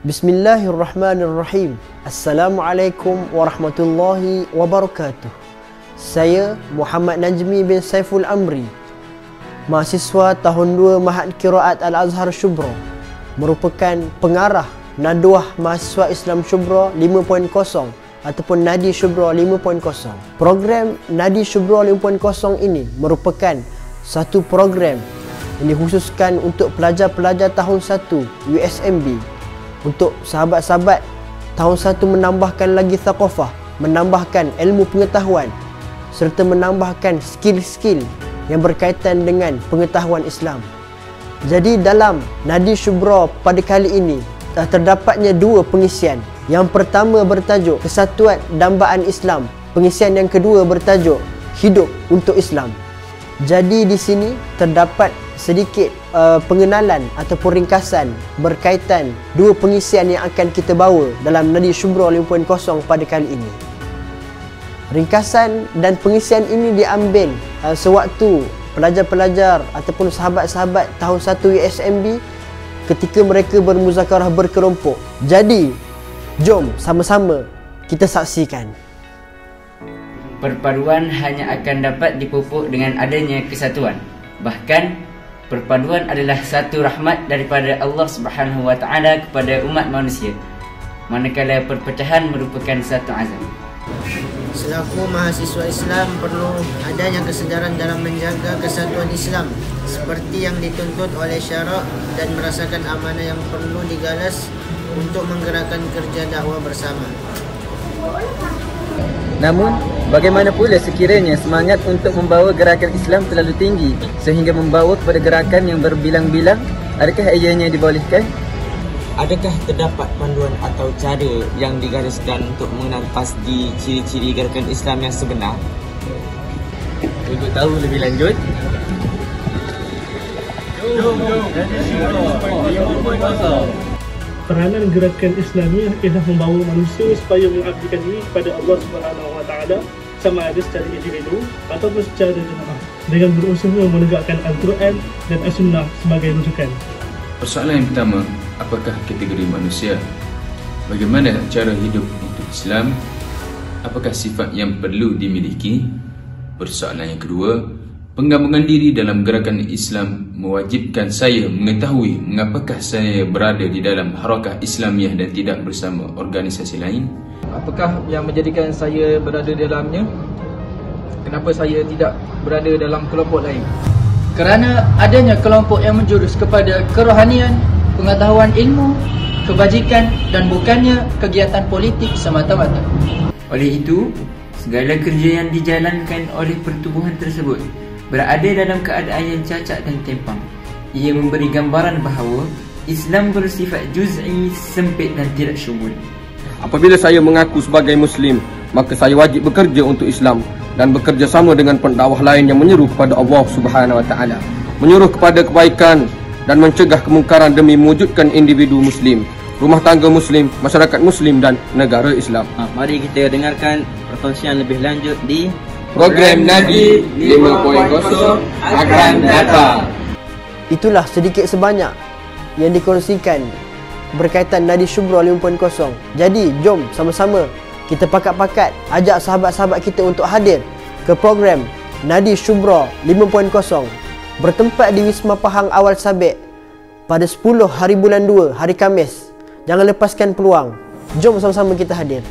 Bismillahirrahmanirrahim. Assalamualaikum warahmatullahi wabarakatuh. Saya Muhammad Najmi bin Saiful Amri, mahasiswa tahun 2 Mahad Qiraat Al-Azhar Shubra, merupakan pengarah Nadwah Mahasiswa Islam Shubra 5.0 ataupun Nadi Shubra 5.0. Program Nadi Shubra 5.0 ini merupakan satu program yang dikhususkan untuk pelajar-pelajar tahun 1 USMB, untuk sahabat-sahabat tahun 1 menambahkan lagi thaqafah, menambahkan ilmu pengetahuan serta menambahkan skill-skill yang berkaitan dengan pengetahuan Islam. Jadi dalam Nadi Shubra pada kali ini terdapatnya 2 pengisian. Yang pertama bertajuk Kesatuan Dambaan Islam. Pengisian yang kedua bertajuk Hidup untuk Islam. Jadi di sini terdapat sedikit pengenalan ataupun ringkasan berkaitan 2 pengisian yang akan kita bawa dalam Nadi Shubra 5.0 pada kali ini. Ringkasan dan pengisian ini diambil sewaktu pelajar-pelajar ataupun sahabat-sahabat tahun 1 USMB ketika mereka bermuzakarah berkelompok. Jadi, jom sama-sama kita saksikan. Perpaduan hanya akan dapat dipupuk dengan adanya kesatuan. Bahkan perpaduan adalah satu rahmat daripada Allah Subhanahu wa taala kepada umat manusia, manakala perpecahan merupakan satu azab. Selaku mahasiswa Islam, perlu adanya kesedaran dalam menjaga kesatuan Islam seperti yang dituntut oleh syarak dan merasakan amanah yang perlu digalas untuk menggerakkan kerja dakwah bersama. Namun, bagaimana pula sekiranya semangat untuk membawa gerakan Islam terlalu tinggi sehingga membawa kepada gerakan yang berbilang-bilang? Adakah ianya dibolehkan? Adakah terdapat panduan atau cara yang digariskan untuk mengenal pasti ciri-ciri gerakan Islam yang sebenar? Untuk tahu lebih lanjut, peranan gerakan Islamiah ialah membawa manusia supaya mengabdikan diri kepada Allah Subhanahu wa taala, sama ada secara individu ataupun secara jemaah, dengan berusaha menegakkan Al-Quran dan As-Sunnah sebagai rujukan. Persoalan yang pertama, apakah kategori manusia? Bagaimana cara hidup untuk Islam? Apakah sifat yang perlu dimiliki? Persoalan yang kedua, penggabungan diri dalam gerakan Islam mewajibkan saya mengetahui mengapakah saya berada di dalam harakah Islamiah dan tidak bersama organisasi lain. apakah yang menjadikan saya berada di dalamnya? Kenapa saya tidak berada dalam kelompok lain? Kerana adanya kelompok yang menjurus kepada kerohanian, pengetahuan ilmu, kebajikan dan bukannya kegiatan politik semata-mata. Oleh itu, segala kerja yang dijalankan oleh pertubuhan tersebut berada dalam keadaan yang cacat dan timpang. Ia memberi gambaran bahawa Islam bersifat juz'i, sempit dan tidak syumul. Apabila saya mengaku sebagai Muslim, maka saya wajib bekerja untuk Islam dan bekerja sama dengan pendakwah lain yang menyeru kepada Allah Subhanahu wa taala, menyuruh kepada kebaikan dan mencegah kemungkaran demi mewujudkan individu Muslim, rumah tangga Muslim, masyarakat Muslim dan negara Islam. Mari kita dengarkan perkongsian lebih lanjut di Program Nadi 5.0 akan datang. Itulah sedikit sebanyak yang dikongsikan berkaitan Nadi Shubra 5.0. Jadi jom sama-sama kita pakat-pakat ajak sahabat-sahabat kita untuk hadir ke program Nadi Shubra 5.0 bertempat di Wisma Pahang Awal Sabit pada 10 hari bulan 2 hari Khamis. Jangan lepaskan peluang. Jom sama-sama kita hadir.